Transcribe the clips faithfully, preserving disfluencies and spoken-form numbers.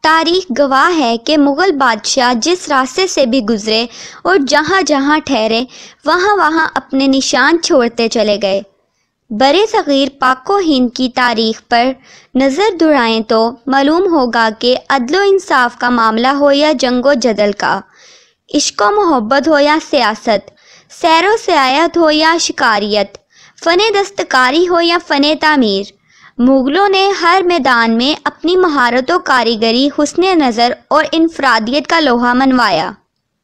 तारीख गवाह है कि मुग़ल बादशाह जिस रास्ते से भी गुज़रे और जहाँ जहाँ ठहरे वहाँ वहाँ अपने निशान छोड़ते चले गए। बरे सग़ीर पाको हिंद की तारीख़ पर नज़र दौड़ाएं तो मालूम होगा कि अदलो इंसाफ का मामला हो या जंगो जदल का, इश्क़ो मोहब्बत हो या सियासत, सैरो सियाहत हो या शिकारियत, फ़ने दस्तकारी हो या फ़ने तामीर, मुग़लों ने हर मैदान में अपनी महारत व कारीगरी, हुस्न नज़र और इनफरादियत का लोहा मनवाया।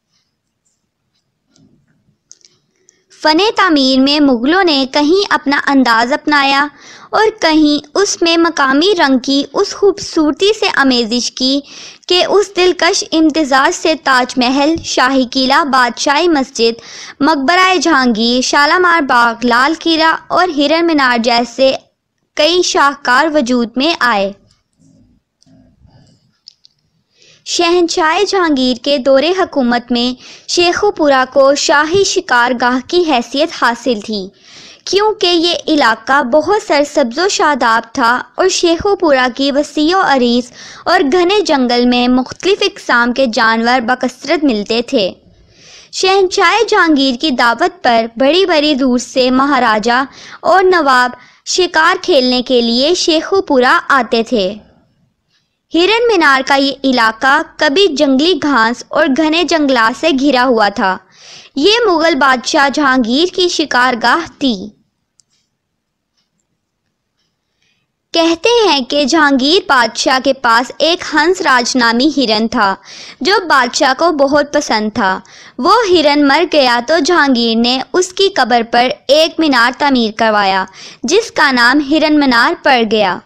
फ़ने तामीर में मुग़लों ने कहीं अपना अंदाज़ अपनाया और कहीं उसमें मकामी रंग की उस खूबसूरती से आमेज़िश की कि उस दिलकश इम्तिज़ाज से ताज महल, शाही किला, बादशाही मस्जिद, मकबरा जहांगीर, शालामार बाग, लाल किला और हिरन मीनार जैसे कई शाहकार वजूद में आए। शहंशाह जहांगीर के दौरे हुकूमत में शेखुपुरा को शाही शिकारगाह की हैसियत हासिल थी, क्योंकि ये इलाका बहुत सरसब्ज़ व शादाब था और शेखुपुरा की वसीअ अरीज़ और घने जंगल में मुख्तलिफ़ इक़साम के जानवर बकसरत मिलते थे। शहंशाह जहांगीर की दावत पर बड़ी बड़ी दूर से महाराजा और नवाब शिकार खेलने के लिए शेखुपुरा आते थे। हिरन मीनार का ये इलाका कभी जंगली घास और घने जंगलात से घिरा हुआ था। ये मुग़ल बादशाह जहांगीर की शिकारगाह थी। कहते हैं कि जहांगीर बादशाह के पास एक हंसराज नामी हिरन था जो बादशाह को बहुत पसंद था। वो हिरन मर गया तो जहांगीर ने उसकी कब्र पर एक मीनार तामीर करवाया जिसका नाम हिरन मीनार पड़ गया।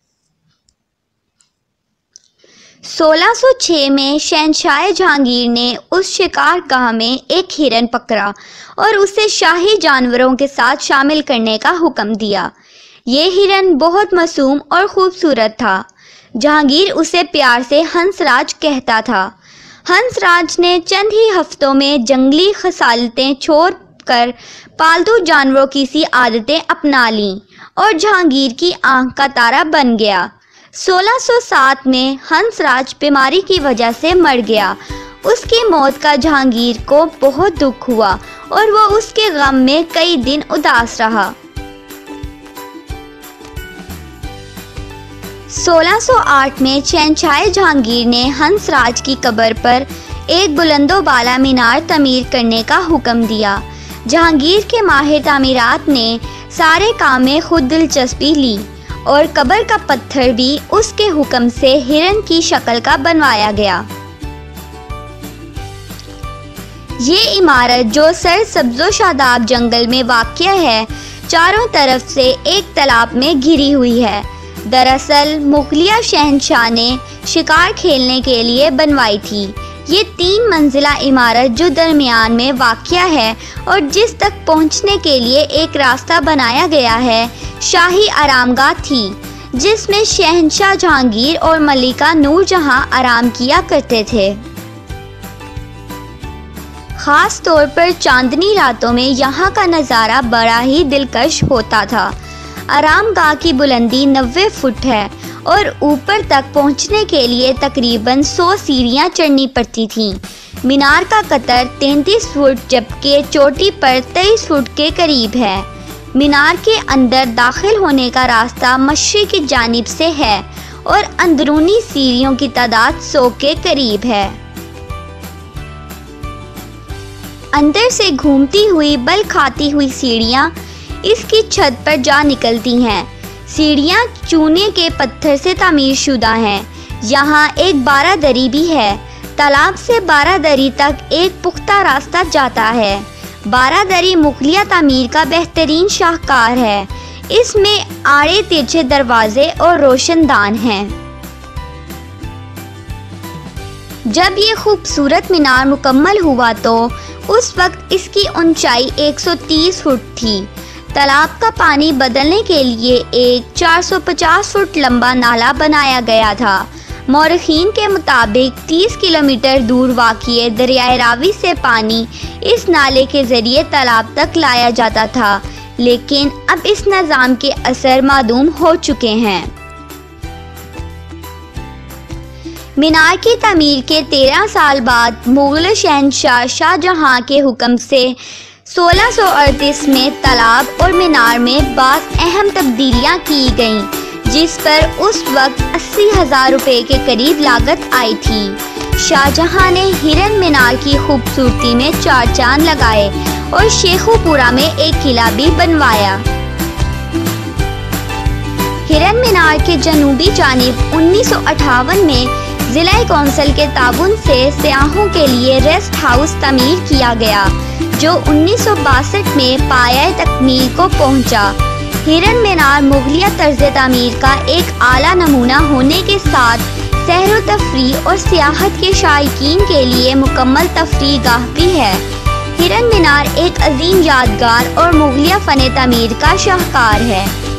सोलह सौ छह में शहंशाह जहांगीर ने उस शिकारगाह में एक हिरन पकड़ा और उसे शाही जानवरों के साथ शामिल करने का हुक्म दिया। ये हिरन बहुत मासूम और ख़ूबसूरत था। जहांगीर उसे प्यार से हंसराज कहता था। हंसराज ने चंद ही हफ्तों में जंगली खसालतें छोड़कर पालतू जानवरों की सी आदतें अपना लीं और जहांगीर की आंख का तारा बन गया। सोलह सौ सात में हंसराज बीमारी की वजह से मर गया। उसकी मौत का जहांगीर को बहुत दुख हुआ और वो उसके गम में कई दिन उदास रहा। सोलह सौ आठ में शहंशाह जहांगीर ने हंसराज की कब्र पर एक बुलंदो बाला मीनार तमीर करने का हुक्म दिया। जहांगीर के माहिर तामीरात ने सारे काम में खुद दिलचस्पी ली और कब्र का पत्थर भी उसके हुक्म से हिरन की शक्ल का बनवाया गया। ये इमारत जो सर सब्ज़ो शादाब जंगल में वाक़या है, चारों तरफ से एक तालाब में घिरी हुई है। दरअसल मुग़लिया शहंशाह ने शिकार खेलने के लिए बनवाई थी। ये तीन मंजिला इमारत जो दरमियान में वाक़या है और जिस तक पहुंचने के लिए एक रास्ता बनाया गया है, शाही आरामगाह थी जिसमें शहंशाह जहांगीर और मलिका नूरजहां आराम किया करते थे। ख़ास तौर पर चांदनी रातों में यहाँ का नज़ारा बड़ा ही दिलकश होता था। आरामगाह की बुलंदी नब्बे फुट है और ऊपर तक पहुंचने के लिए तकरीबन सौ सीढ़ियां चढ़नी पड़ती थीं। मीनार का कतर तैंतीस फुट जबकि चोटी पर तेईस फुट के करीब है। मीनार के अंदर दाखिल होने का रास्ता मशरिक़ की जानिब से है और अंदरूनी सीढ़ियों की तादाद सौ के करीब है। अंदर से घूमती हुई बल खाती हुई सीढ़ियां इसकी छत पर जा निकलती हैं। सीढ़ियाँ चूने के पत्थर से तामीर शुदा हैं। यहाँ एक बारादरी भी है। तालाब से बारादरी तक एक पुख्ता रास्ता जाता है। बारादरी मुग़लिया तामीर का बेहतरीन शाहकार है। इसमें आड़े तिरछे दरवाजे और रोशनदान हैं। जब ये खूबसूरत मीनार मुकम्मल हुआ तो उस वक्त इसकी ऊंचाई एक सौ तीस फुट थी। तालाब का पानी बदलने के लिए एक चार सौ पचास फुट लंबा नाला बनाया गया था। मौरखीन के मुताबिक तीस किलोमीटर दूर वाक़िए दरियाए रावी से पानी इस नाले के ज़रिए तालाब तक लाया जाता था, लेकिन अब इस निज़ाम के असर मादूम हो चुके हैं। मीनार की तमीर के तेरह साल बाद मुग़ल शहंशाह शाहजहां के हुक्म से सोलह सौ अड़तीस में तालाब और मीनार में बाज़ अहम तब्दीलियां की गईं, जिस पर उस वक्त अस्सी हज़ार रुपये के करीब लागत आई थी। शाहजहां ने हिरन मीनार की खूबसूरती में चार चांद लगाए और शेखुपुरा में एक किला भी बनवाया। हिरन मीनार के जनूबी जानिब उन्नीस सौ अट्ठावन में ज़िला कौंसिल के ताबुन से सयाहों के लिए रेस्ट हाउस तमीर किया गया, जो उन्नीस सौ बासठ में पाया तकमील को पहुंचा। हिरन मीनार मुगलिया तर्ज तामीर का एक आला नमूना होने के साथ सैर व तफरीह और सियाहत के शायकीन के लिए मुकम्मल तफरीह गाह भी है। हिरन मीनार एक अजीम यादगार और मुगलिया फ़न तामीर का शाहकार है।